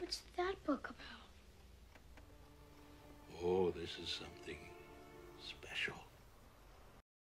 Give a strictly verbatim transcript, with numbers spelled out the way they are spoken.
What's that book about? Oh, this is something